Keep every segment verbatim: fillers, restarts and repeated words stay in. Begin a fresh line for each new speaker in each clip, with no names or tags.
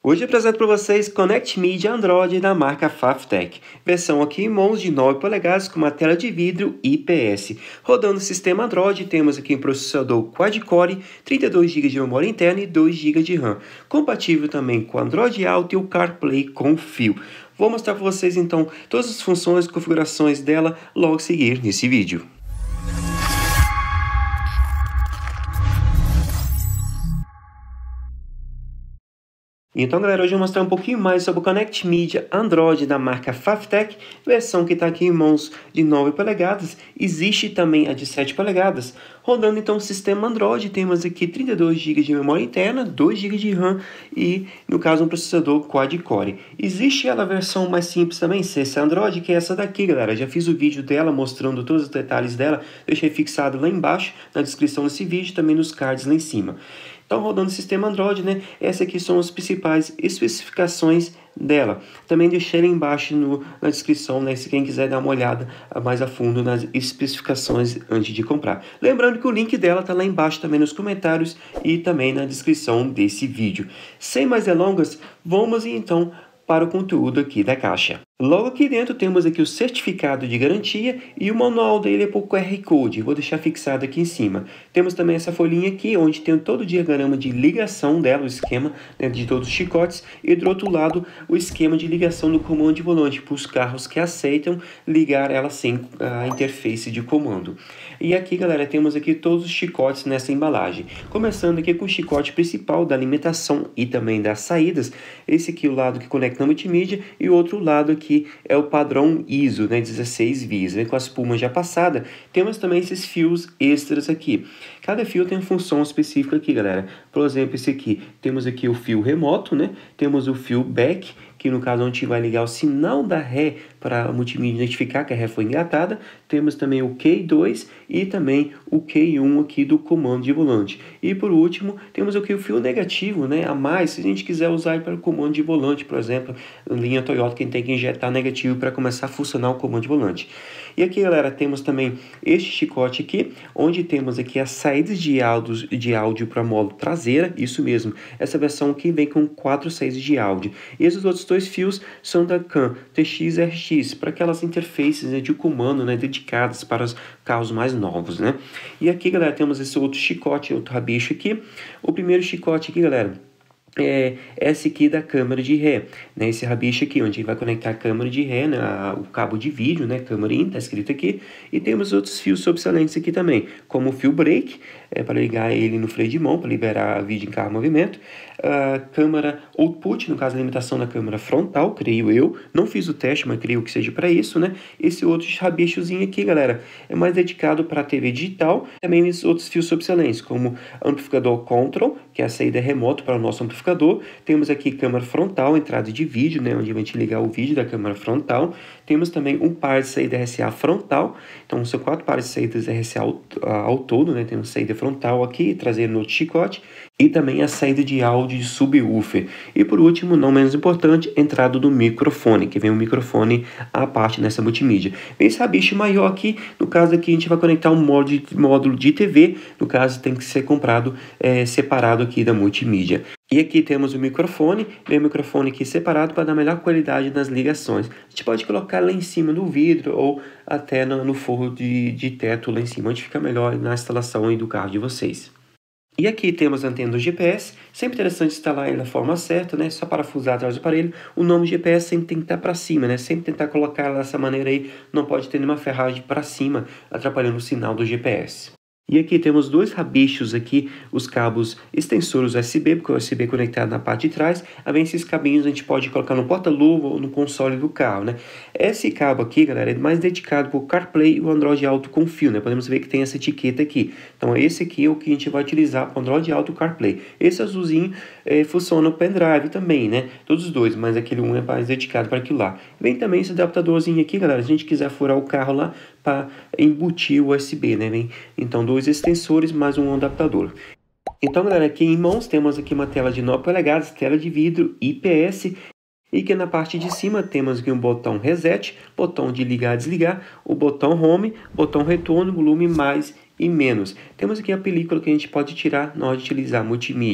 Hoje é apresento para vocês Connect Media Android da marca Faftec, versão aqui em mãos de nove polegadas com uma tela de vidro I P S. Rodando o sistema Android, temos aqui um processador quad-core, trinta e dois gigas de memória interna e dois gigas de RAM. Compatível também com Android Auto e o CarPlay com fio. Vou mostrar para vocês então todas as funções e configurações dela logo a seguir nesse vídeo. Então, galera, hoje eu vou mostrar um pouquinho mais sobre o Connect Media Android da marca Faftec, versão que está aqui em mãos de nove polegadas. Existe também a de sete polegadas. Rodando então o sistema Android, temos aqui trinta e dois gigas de memória interna, dois gigas de RAM e, no caso, um processador quad-core. Existe ela a versão mais simples também, C S Android, que é essa daqui, galera. Já fiz o vídeo dela mostrando todos os detalhes dela, deixei fixado lá embaixo na descrição desse vídeo, também nos cards lá em cima. Então, rodando o sistema Android, né? Essas aqui são as principais especificações dela. Também deixei lá embaixo no, na descrição, né? Se quem quiser dar uma olhada mais a fundo nas especificações antes de comprar. Lembrando que o link dela está lá embaixo também nos comentários e também na descrição desse vídeo. Sem mais delongas, vamos então para o conteúdo aqui da caixa. Logo aqui dentro temos aqui o certificado de garantia e o manual dele é por Q R Code. Vou deixar fixado aqui em cima. Temos também essa folhinha aqui, onde tem todo o diagrama de ligação dela, o esquema, né, de todos os chicotes. E do outro lado, o esquema de ligação do comando de volante para os carros que aceitam ligar ela sem a interface de comando. E aqui, galera, temos aqui todos os chicotes nessa embalagem. Começando aqui com o chicote principal da alimentação e também das saídas. Esse aqui é o lado que conecta a multimídia e o outro lado aqui que é o padrão I S O, né, dezesseis vias, né, com a espuma já passada. Temos também esses fios extras aqui. Cada fio tem uma função específica aqui, galera. Por exemplo, esse aqui, temos aqui o fio remoto, né? Temos o fio back, que no caso a gente vai ligar o sinal da ré para a multimídia identificar que a ré foi engatada. Temos também o Q dois e também o Q um aqui do comando de volante. E por último, temos aqui o fio negativo, né, a mais, se a gente quiser usar para o comando de volante, por exemplo, na linha Toyota, quem tem que injetar negativo para começar a funcionar o comando de volante. E aqui, galera, temos também este chicote aqui, onde temos aqui as saídas de áudio, de áudio para módulo traseira, isso mesmo, essa versão aqui vem com quatro saídas de áudio. E esses outros dois fios são da CAN T X R X, para aquelas interfaces, né, de comando, né, dedicadas para os carros mais novos, né? E aqui, galera, temos esse outro chicote, outro rabicho aqui. O primeiro chicote aqui, galera, é esse aqui da câmera de ré, né? Esse rabicho aqui, onde a gente vai conectar a câmera de ré, né? O cabo de vídeo, né? Câmera in, tá escrito aqui. E temos outros fios sobressalentes aqui também, como o fio brake, é, para ligar ele no freio de mão, para liberar vídeo em carro em movimento. A câmera output, no caso a limitação da câmera frontal, creio eu. Não fiz o teste, mas creio que seja para isso, né? Esse outro rabichozinho aqui, galera, é mais dedicado para a T V digital. Também esses outros fios sobressalentes, como amplificador control, que é a saída remoto para o nosso amplificador. Temos aqui câmera frontal, entrada de vídeo, né, onde a gente ligar o vídeo da câmera frontal. Temos também um par de saída R C A frontal. Então, são quatro pares de saídas R C A ao, ao todo, né? Temos saída frontal aqui, traseira no outro chicote. E também a saída de áudio de subwoofer. E por último, não menos importante, entrada do microfone, que vem um microfone à parte nessa multimídia. Vem esse rabicho maior aqui, no caso aqui a gente vai conectar um módulo de, módulo de T V, no caso tem que ser comprado é, separado aqui da multimídia. E aqui temos o microfone, vem o microfone aqui separado para dar melhor qualidade nas ligações. A gente pode colocar lá em cima do vidro ou até no, no forro de, de teto lá em cima, onde fica melhor na instalação aí do carro de vocês. E aqui temos a antena do G P S, sempre interessante instalar ele da forma certa, né? Só parafusar atrás do aparelho. O nome do G P S sempre tem que estar para cima, né? Sempre tentar colocar ela dessa maneira aí, não pode ter nenhuma ferragem para cima, atrapalhando o sinal do G P S. E aqui temos dois rabichos aqui, os cabos extensores U S B, porque o U S B é conectado na parte de trás. Além desses cabinhos a gente pode colocar no porta-luva ou no console do carro, né? Esse cabo aqui, galera, é mais dedicado para o CarPlay e o Android Auto com fio, né? Podemos ver que tem essa etiqueta aqui. Então esse aqui é o que a gente vai utilizar para o Android Auto e CarPlay. Esse azulzinho é, funciona no pendrive também, né? Todos os dois, mas aquele um é mais dedicado para aquilo lá. Vem também esse adaptadorzinho aqui, galera, se a gente quiser furar o carro lá para embutir o U S B, né? Vem, então, dois extensores mais um adaptador. Então, galera, aqui em mãos temos aqui uma tela de nove polegadas, tela de vidro I P S. E que na parte de cima temos aqui um botão reset, botão de ligar e desligar, o botão home, botão retorno, volume mais e menos. Temos aqui a película que a gente pode tirar na hora de utilizar multimídia.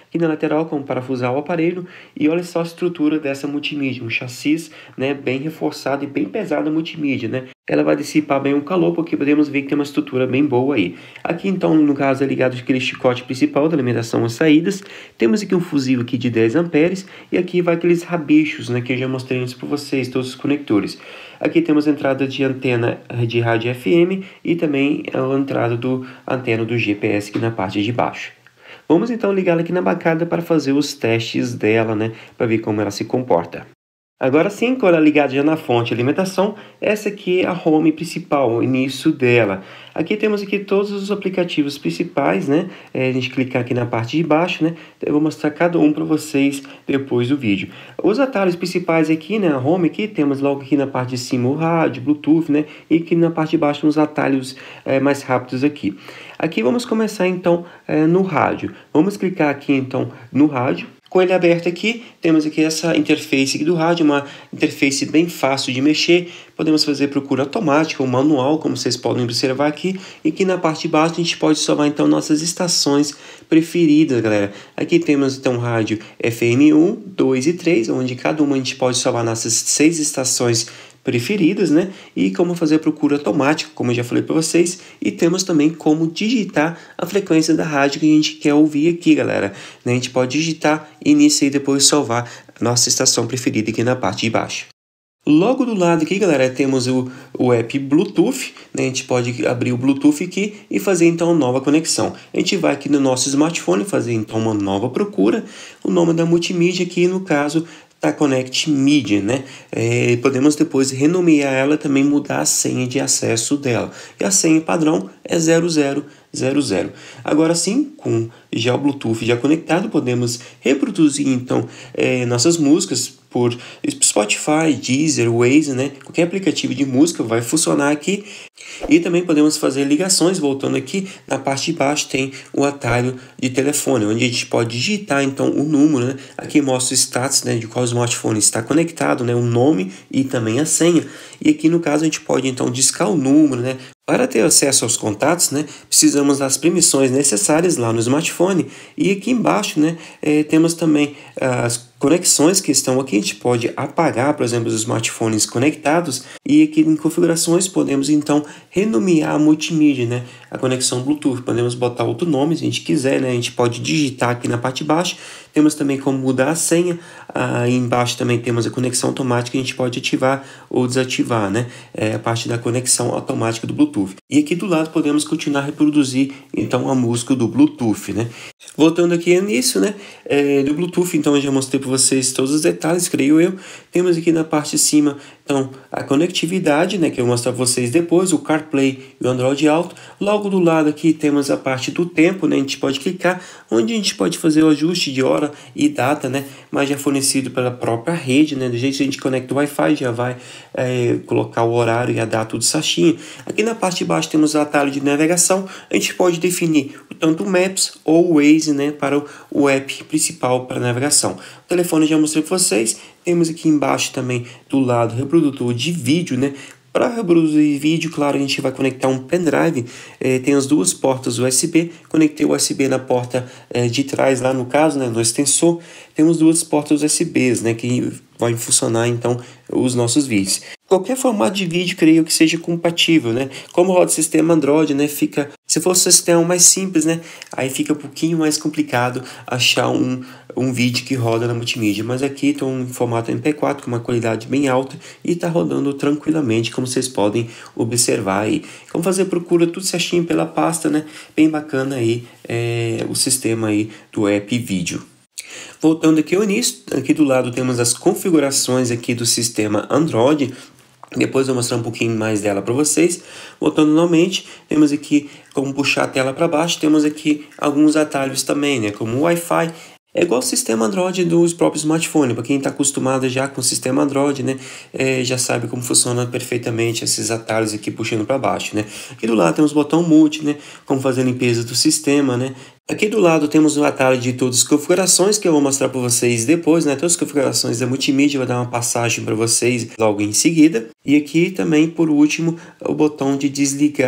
aqui na lateral como parafusar o aparelho. E olha só a estrutura dessa multimídia, um chassi, né, bem reforçado e bem pesado multimídia, né? Ela vai dissipar bem o calor, porque podemos ver que tem uma estrutura bem boa aí. Aqui então, no caso, é ligado aquele chicote principal da alimentação às saídas. Temos aqui um fusível aqui de dez amperes e aqui vai aqueles rabichos, né, que eu já mostrei antes para vocês, todos os conectores. Aqui temos a entrada de antena de rádio F M e também a entrada do antena do G P S aqui na parte de baixo. Vamos então ligá-la aqui na bancada para fazer os testes dela, né, para ver como ela se comporta. Agora sim, com ela ligada já na fonte de alimentação, essa aqui é a home principal, o início dela. Aqui temos aqui todos os aplicativos principais, né? É, a gente clicar aqui na parte de baixo, né? Eu vou mostrar cada um para vocês depois do vídeo. Os atalhos principais aqui, né? A home aqui, temos logo aqui na parte de cima o rádio, Bluetooth, né? E aqui na parte de baixo uns atalhos é, mais rápidos aqui. Aqui vamos começar então é, no rádio. Vamos clicar aqui então no rádio. Com ele aberto aqui, temos aqui essa interface aqui do rádio, uma interface bem fácil de mexer. Podemos fazer procura automática ou manual, como vocês podem observar aqui. E aqui na parte de baixo a gente pode salvar então nossas estações preferidas, galera. Aqui temos então rádio F M um, dois e três, onde cada uma a gente pode salvar nossas seis estações preferidas, né? E como fazer a procura automática, como eu já falei para vocês. E temos também como digitar a frequência da rádio que a gente quer ouvir aqui, galera. A gente pode digitar e nisso aí depois salvar a nossa estação preferida aqui na parte de baixo. Logo do lado aqui, galera, temos o, o app Bluetooth, né? A gente pode abrir o Bluetooth aqui e fazer então uma nova conexão. A gente vai aqui no nosso smartphone fazer então uma nova procura. O nome da multimídia aqui, no caso, da Connect Media, né? É, podemos depois renomear ela, também mudar a senha de acesso dela. E a senha padrão é zero zero zero zero. Agora sim, com já o Bluetooth já conectado, podemos reproduzir então é, nossas músicas por Spotify, Deezer, Waze, né? Qualquer aplicativo de música vai funcionar aqui. E também podemos fazer ligações. Voltando aqui, na parte de baixo tem o atalho de telefone, onde a gente pode digitar então o número, né? Aqui mostra o status, né, de qual smartphone está conectado, né, o nome e também a senha. E aqui no caso a gente pode então discar o número, né? Para ter acesso aos contatos, né, precisamos das permissões necessárias lá no smartphone. E aqui embaixo, né, é, temos também as conexões que estão aqui. A gente pode apagar, por exemplo, os smartphones conectados. E aqui em configurações podemos então renomear a multimídia, né, a conexão Bluetooth. Podemos botar outro nome se a gente quiser, né? A gente pode digitar aqui na parte de baixo. Temos também como mudar a senha. Aí embaixo também temos a conexão automática, a gente pode ativar ou desativar, né? É a parte da conexão automática do Bluetooth. E aqui do lado podemos continuar a reproduzir então a música do Bluetooth, né? Voltando aqui nisso, né? É, do Bluetooth, então eu já mostrei para vocês todos os detalhes, creio eu. Temos aqui na parte de cima então a conectividade, né, que eu vou mostrar para vocês depois, o CarPlay e o Android Auto. Logo do lado aqui temos a parte do tempo, né? A gente pode clicar onde a gente pode fazer o ajuste de hora e data, né? Mas já fornecido pela própria rede, né? Do jeito que a gente conecta o Wi-Fi, já vai é, colocar o horário e a data tudo certinho. Aqui na parte de baixo temos o atalho de navegação. A gente pode definir tanto o Maps ou o Waze, né, para o, o app principal para navegação. O telefone já mostrei para vocês. Temos aqui embaixo também do lado reprodutor de vídeo, né? Para reproduzir vídeo, claro, a gente vai conectar um pendrive. É, tem as duas portas U S B. Conectei o U S B na porta é, de trás, lá no caso, né, no extensor. Temos duas portas U S Bs, né, que vai funcionar então os nossos vídeos. Qualquer formato de vídeo, creio que seja compatível, né? Como roda o sistema Android, né? Fica, se fosse um sistema mais simples, né? Aí fica um pouquinho mais complicado achar um, um vídeo que roda na multimídia. Mas aqui estou em formato M P quatro com uma qualidade bem alta e está rodando tranquilamente, como vocês podem observar aí. Como fazer procura tudo certinho pela pasta, né? Bem bacana aí é, o sistema aí do app vídeo. Voltando aqui ao início, aqui do lado temos as configurações aqui do sistema Android. Depois eu vou mostrar um pouquinho mais dela para vocês. Voltando novamente, temos aqui como puxar a tela para baixo. Temos aqui alguns atalhos também, né? Como o Wi-Fi. É igual o sistema Android dos próprios smartphones. Para quem está acostumado já com o sistema Android, né, é, já sabe como funciona perfeitamente esses atalhos aqui puxando para baixo, né. Aqui do lado temos o botão multi, né, como fazer a limpeza do sistema, né. Aqui do lado temos o atalho de todas as configurações que eu vou mostrar para vocês depois, né. Todas as configurações da multimídia, eu vou dar uma passagem para vocês logo em seguida. E aqui também, por último, o botão de desligar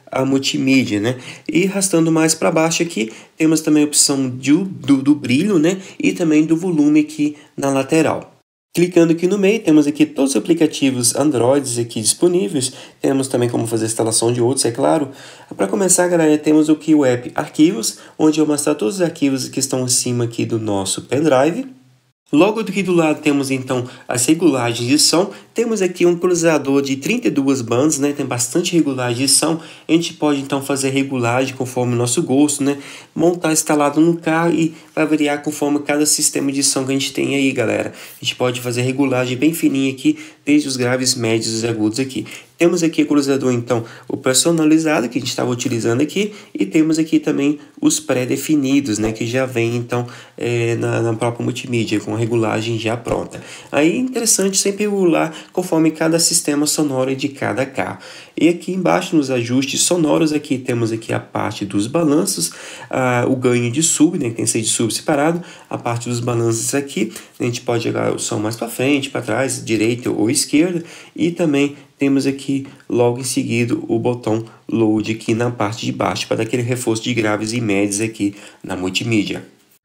a multimídia, né? E arrastando mais para baixo aqui, temos também a opção do, do, do brilho, né? E também do volume aqui na lateral. Clicando aqui no meio, temos aqui todos os aplicativos Android aqui disponíveis. Temos também como fazer a instalação de outros, é claro. Para começar, galera, temos aqui o app Arquivos, onde eu vou mostrar todos os arquivos que estão em cima aqui do nosso pendrive. Logo aqui do lado temos então as regulagens de som. Temos aqui um equalizador de trinta e duas bandas, né? Tem bastante regulagem de som. A gente pode então fazer regulagem conforme o nosso gosto, né? Montar instalado no carro e vai variar conforme cada sistema de som que a gente tem aí, galera. A gente pode fazer regulagem bem fininha aqui, desde os graves, médios e agudos aqui. Temos aqui o equalizador, então, o personalizado, que a gente estava utilizando aqui, e temos aqui também os pré-definidos, né, que já vem, então, é, na, na própria multimídia, com a regulagem já pronta. Aí, interessante sempre regular conforme cada sistema sonoro de cada carro. E aqui embaixo, nos ajustes sonoros, aqui temos aqui a parte dos balanços, a, o ganho de sub, né, que tem que ser de sub separado, a parte dos balanços aqui, a gente pode jogar o som mais para frente, para trás, direita ou esquerda, e também temos aqui logo em seguida o botão load aqui na parte de baixo para dar aquele reforço de graves e médios aqui na multimídia.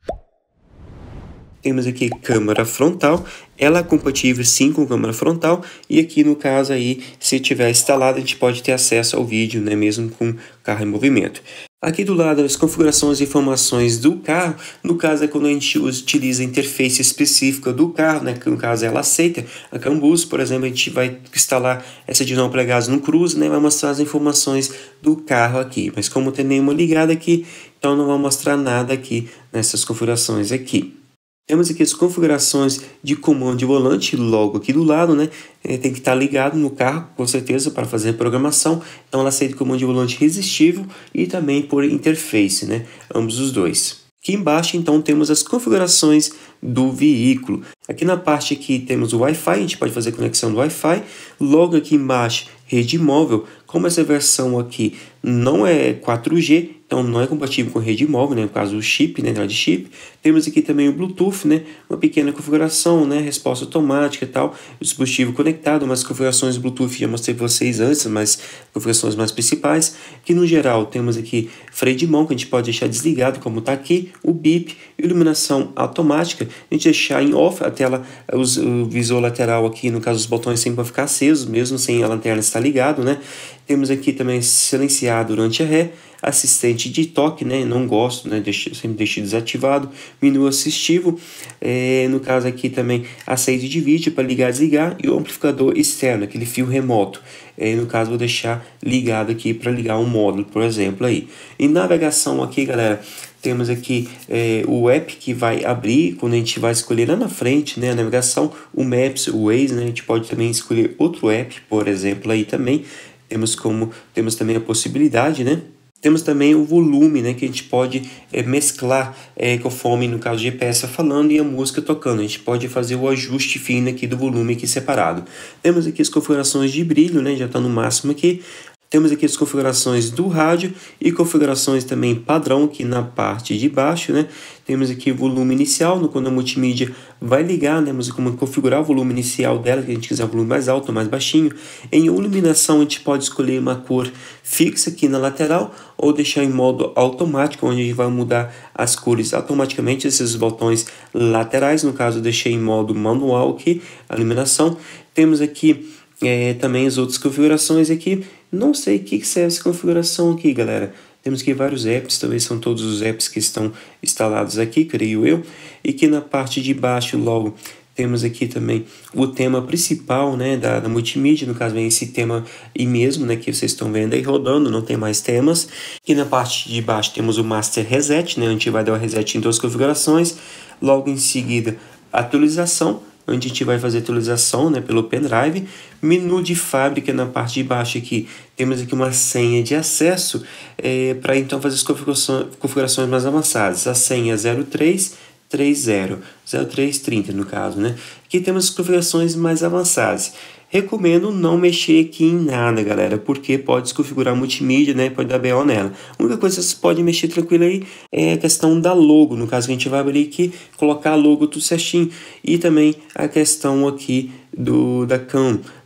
Temos aqui câmera frontal, ela é compatível sim com câmera frontal, e aqui no caso aí, se tiver instalado, a gente pode ter acesso ao vídeo, né, mesmo com carro em movimento. Aqui do lado as configurações e informações do carro, no caso é quando a gente utiliza a interface específica do carro, né, que no caso ela aceita, a CAN bus, por exemplo, a gente vai instalar essa de nove polegadas no Cruze, né, vai mostrar as informações do carro aqui, mas como tem nenhuma ligada aqui, então não vai mostrar nada aqui nessas configurações aqui. Temos aqui as configurações de comando de volante logo aqui do lado, né? É, tem que estar ligado no carro, com certeza, para fazer a programação. Então ela aceita comando de volante resistível e também por interface, né? Ambos os dois. Aqui embaixo, então, temos as configurações do veículo. Aqui na parte aqui temos o Wi-Fi, a gente pode fazer conexão do Wi-Fi. Logo aqui embaixo, rede móvel. Como essa versão aqui não é quatro G, então não é compatível com rede móvel, né? No caso o chip, né? De chip. Temos aqui também o Bluetooth, né? Uma pequena configuração, né? Resposta automática e tal. O dispositivo conectado, umas configurações Bluetooth já mostrei para vocês antes, mas configurações mais principais. Que no geral temos aqui freio de mão, que a gente pode deixar desligado, como está aqui. O bip, iluminação automática. A gente deixar em off a tela, os, o visor lateral aqui, no caso os botões sempre vão ficar acesos, mesmo sem a lanterna estar ligado, né? Temos aqui também silenciar durante a ré, assistente de toque, né? Não gosto, né? Deixo, sempre deixo desativado. Menu assistivo, é, no caso aqui também a saída de vídeo para ligar e desligar, e o amplificador externo, aquele fio remoto. É, no caso vou deixar ligado aqui para ligar um módulo, por exemplo, aí. Em navegação aqui, galera, temos aqui é, o app que vai abrir quando a gente vai escolher lá na frente, né, a navegação, o Maps, o Waze, né, a gente pode também escolher outro app, por exemplo, aí também. Temos, como, temos também a possibilidade, né? Temos também o volume, né, que a gente pode é, mesclar é, conforme, no caso, o G P S falando e a música tocando. A gente pode fazer o ajuste fino aqui do volume aqui separado. Temos aqui as configurações de brilho, né, já está no máximo aqui. Temos aqui as configurações do rádio e configurações também padrão aqui na parte de baixo, né? Temos aqui o volume inicial, no quando a multimídia vai ligar, né? Temos como configurar o volume inicial dela, se a gente quiser o volume mais alto ou mais baixinho. Em iluminação, a gente pode escolher uma cor fixa aqui na lateral ou deixar em modo automático, onde a gente vai mudar as cores automaticamente, esses botões laterais. No caso, eu deixei em modo manual aqui, a iluminação. Temos aqui é, também as outras configurações aqui. Não sei o que serve essa configuração aqui, galera. Temos aqui vários apps, talvez são todos os apps que estão instalados aqui, creio eu. E aqui na parte de baixo, logo, temos aqui também o tema principal, né, da, da multimídia. No caso, vem esse tema aí mesmo, né, que vocês estão vendo aí rodando, não tem mais temas. E na parte de baixo temos o Master Reset, né, a gente vai dar o reset em duas configurações. Logo em seguida, atualização, onde a gente vai fazer atualização, né, pelo pendrive. Menu de fábrica na parte de baixo aqui. Temos aqui uma senha de acesso é, para então fazer as configurações, configurações mais avançadas. A senha zero três três zero, zero três trinta no caso, né? Aqui temos as configurações mais avançadas. Recomendo não mexer aqui em nada, galera, porque pode desconfigurar a multimídia, né? Pode dar B O nela. A única coisa que você pode mexer tranquilo aí é a questão da logo. No caso, que a gente vai abrir aqui, colocar a logo tudo certinho. E também a questão aqui do, da CAN,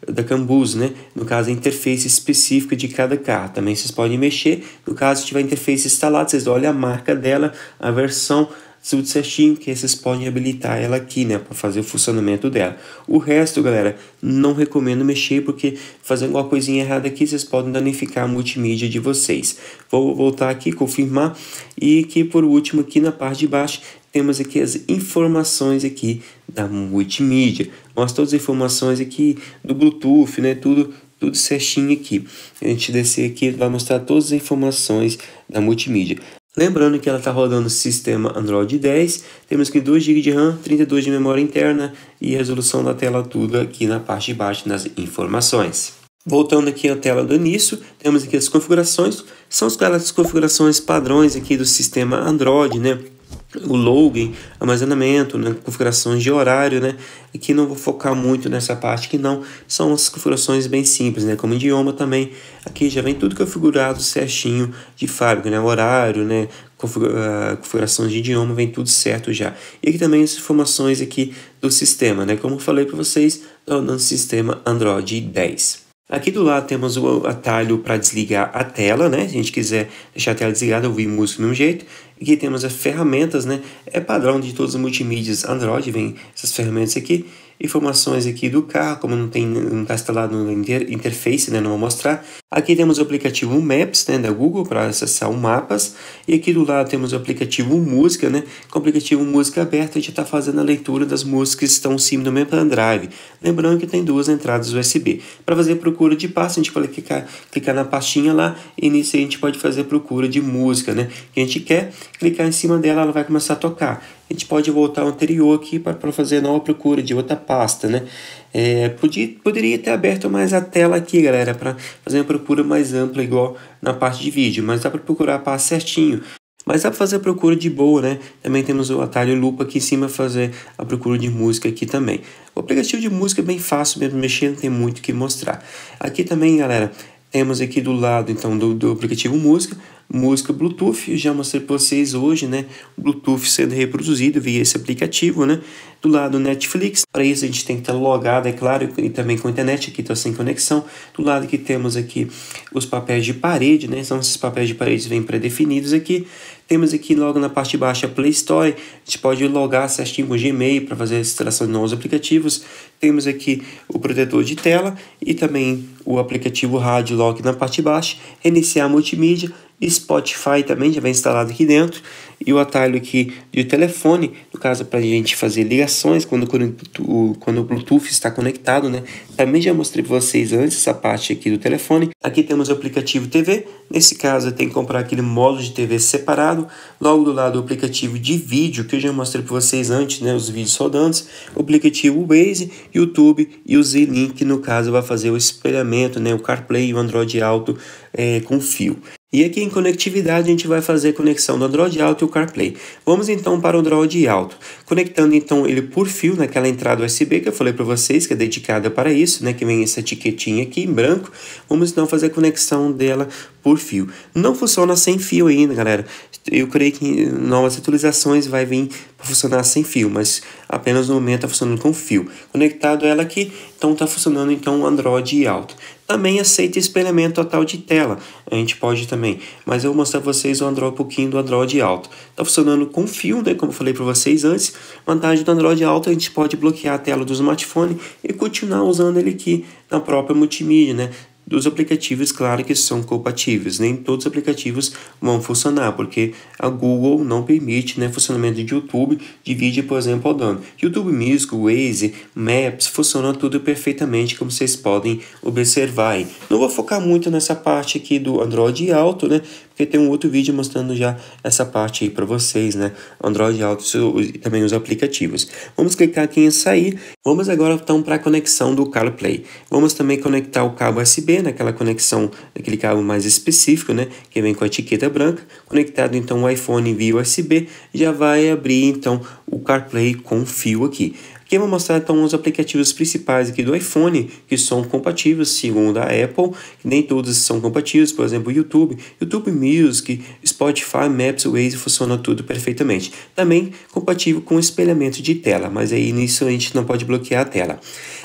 da Cambus, né? No caso, a interface específica de cada carro. Também vocês podem mexer. No caso, se tiver a interface instalada, vocês olham a marca dela, a versão, tudo certinho, que vocês podem habilitar ela aqui, né, para fazer o funcionamento dela. O resto, galera, não recomendo mexer, porque fazendo alguma coisinha errada aqui, vocês podem danificar a multimídia de vocês. Vou voltar aqui, confirmar, e aqui por último, aqui na parte de baixo, temos aqui as informações aqui da multimídia. Mostra todas as informações aqui do Bluetooth, né, tudo tudo certinho aqui. A gente descer aqui, vai mostrar todas as informações da multimídia. Lembrando que ela está rodando o sistema Android dez, temos aqui dois gigas de RAM, trinta e dois de memória interna e resolução da tela tudo aqui na parte de baixo nas informações. Voltando aqui à tela do início, temos aqui as configurações, são aquelas configurações padrões aqui do sistema Android, né? O login, armazenamento, né? Configurações de horário, né? Aqui não vou focar muito nessa parte que não, são as configurações bem simples, né? Como idioma também, aqui já vem tudo configurado certinho de fábrica, né? Horário, né? Configurações de idioma, vem tudo certo já. E aqui também as informações aqui do sistema, né? Como eu falei para vocês, no sistema Android dez. Aqui do lado temos o atalho para desligar a tela, né? Se a gente quiser deixar a tela desligada, ouvir música do mesmo jeito. Aqui temos as ferramentas, né? É padrão de todas as multimídias Android, vem essas ferramentas aqui. Informações aqui do carro, como não tem, não está instalado no inter, interface, né? Não vou mostrar. Aqui temos o aplicativo Maps, né? Da Google para acessar o mapas. E aqui do lado temos o aplicativo Música, né? Com o aplicativo Música aberto, a gente está fazendo a leitura das músicas que estão em cima do meu pendrive. Lembrando que tem duas entradas U S B. Para fazer procura de pasta, a gente pode clicar, clicar na pastinha lá e nisso a gente pode fazer procura de música, né? Que a gente quer, clicar em cima dela, ela vai começar a tocar. A gente pode voltar ao anterior aqui para fazer nova procura de outra pasta, né? É, podia, poderia ter aberto mais a tela aqui, galera, para fazer uma procura mais ampla, igual na parte de vídeo, mas dá para procurar a pasta certinho. Mas dá para fazer a procura de boa, né? Também temos o atalho lupa aqui em cima, fazer a procura de música aqui também. O aplicativo de música é bem fácil mesmo, mexer, não tem muito o que mostrar. Aqui também, galera, temos aqui do lado, então, do, do aplicativo música, música Bluetooth. Eu já mostrei para vocês hoje, né? O Bluetooth sendo reproduzido via esse aplicativo, né? Do lado Netflix, para isso a gente tem que estar logado, é claro, e também com a internet, aqui está sem conexão. Do lado que temos aqui os papéis de parede, né? São esses papéis de parede vêm pré-definidos aqui. Temos aqui logo na parte de baixo a Play Store, a gente pode logar certinho com o Gmail para fazer a instalação de novos aplicativos. Temos aqui o protetor de tela e também o aplicativo Rádio Lock na parte de baixo, reiniciar a multimídia. Spotify também já vem instalado aqui dentro, e o atalho aqui de telefone, no caso para a gente fazer ligações quando, quando, quando o Bluetooth está conectado, né? Também já mostrei para vocês antes essa parte aqui do telefone. Aqui temos o aplicativo T V, nesse caso tem que comprar aquele módulo de T V separado. Logo do lado o aplicativo de vídeo, que eu já mostrei para vocês antes, né? Os vídeos rodantes, o aplicativo Waze, YouTube e o Z-Link, no caso vai fazer o espelhamento, né? O CarPlay e o Android Auto é, com fio. E aqui em conectividade a gente vai fazer a conexão do Android Auto e o CarPlay. Vamos então para o Android Auto, conectando então ele por fio naquela entrada U S B que eu falei para vocês, que é dedicada para isso, né, que vem essa etiquetinha aqui em branco. Vamos então fazer a conexão dela por fio. Não funciona sem fio ainda, galera. Eu creio que em novas atualizações vai vir para funcionar sem fio, mas apenas no momento está funcionando com fio. Conectado ela aqui, então está funcionando então o Android Auto. Também aceita espelhamento total de tela, a gente pode também, mas eu vou mostrar para vocês o Android, um pouquinho do Android Auto. Está funcionando com fio, né, como eu falei para vocês antes. Vantagem do Android Auto, a gente pode bloquear a tela do smartphone e continuar usando ele aqui na própria multimídia, né? Dos aplicativos, claro que são compatíveis, nem todos os aplicativos vão funcionar, porque a Google não permite, né, funcionamento de YouTube, de vídeo, por exemplo, rodando. YouTube Music, Waze, Maps, funciona tudo perfeitamente, como vocês podem observar aí. Não vou focar muito nessa parte aqui do Android Auto, né, porque tem um outro vídeo mostrando já essa parte aí para vocês, né, Android Auto e também os aplicativos. Vamos clicar aqui em sair. Vamos agora então para a conexão do CarPlay. Vamos também conectar o cabo U S B, naquela conexão, aquele cabo mais específico, né, que vem com a etiqueta branca. Conectado então o iPhone via U S B, já vai abrir então o CarPlay com fio aqui. Aqui eu vou mostrar então os aplicativos principais aqui do iPhone que são compatíveis, segundo a Apple. Nem todos são compatíveis, por exemplo, YouTube, YouTube Music, Spotify, Maps, Waze, funciona tudo perfeitamente. Também compatível com espelhamento de tela, mas aí nisso a gente não pode bloquear a tela.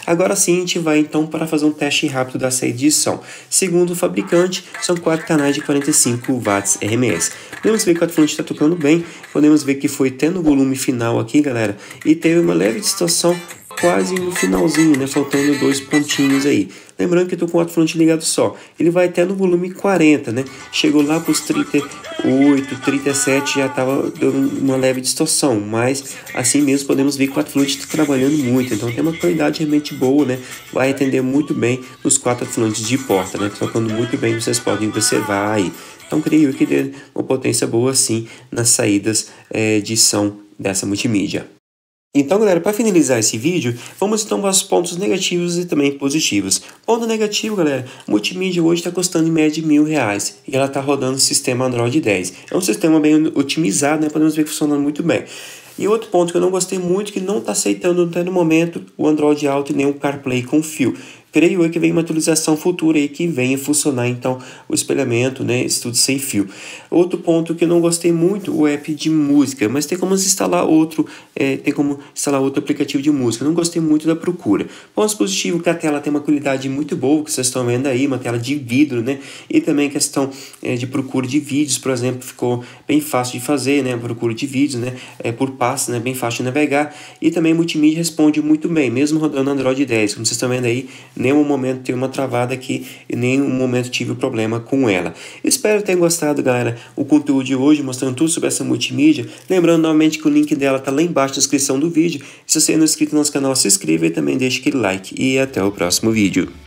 Agora sim a gente vai então para fazer um teste rápido da saída de som. Segundo o fabricante, são quatro canais de quarenta e cinco watts R M S. Podemos ver que o alto-falante está tocando bem, podemos ver que foi tendo o volume final aqui, galera, e teve uma leve distorção quase no finalzinho, né, faltando dois pontinhos aí. Lembrando que eu tô com o alto-falante ligado só, ele vai até no volume quarenta, né, chegou lá para os trinta e oito, trinta e sete, já tava dando uma leve distorção, mas assim mesmo podemos ver que o alto-falante está trabalhando muito, então tem uma qualidade realmente boa, né, vai atender muito bem nos quatro alto-falantes de porta, né, tocando muito bem, vocês podem observar aí. Então creio que dê uma potência boa sim nas saídas é, de som dessa multimídia. Então, galera, para finalizar esse vídeo, vamos então para os pontos negativos e também positivos. Ponto negativo, galera, a multimídia hoje está custando em média de mil reais e ela está rodando o sistema Android dez. É um sistema bem otimizado, né? Podemos ver que funciona muito bem. E outro ponto que eu não gostei muito, que não está aceitando até no momento o Android Auto e nem o CarPlay com fio. Creio eu que vem uma atualização futura aí que venha funcionar então o espelhamento, né, isso tudo sem fio. Outro ponto que eu não gostei muito, o app de música, mas tem como instalar outro, é, tem como instalar outro aplicativo de música. Não gostei muito da procura. Ponto positivo que a tela tem uma qualidade muito boa, que vocês estão vendo aí, uma tela de vidro, né, e também questão é, de procura de vídeos, por exemplo, ficou bem fácil de fazer, né, procura de vídeos, né, é, por passo, né, bem fácil de navegar, e também multimídia responde muito bem, mesmo rodando Android dez, como vocês estão vendo aí. Nenhum momento teve uma travada aqui e nenhum momento tive problema com ela. Espero que tenham gostado, galera, o conteúdo de hoje, mostrando tudo sobre essa multimídia. Lembrando novamente que o link dela tá lá embaixo na descrição do vídeo. Se você não é inscrito no nosso canal, se inscreva e também deixe aquele like. E até o próximo vídeo.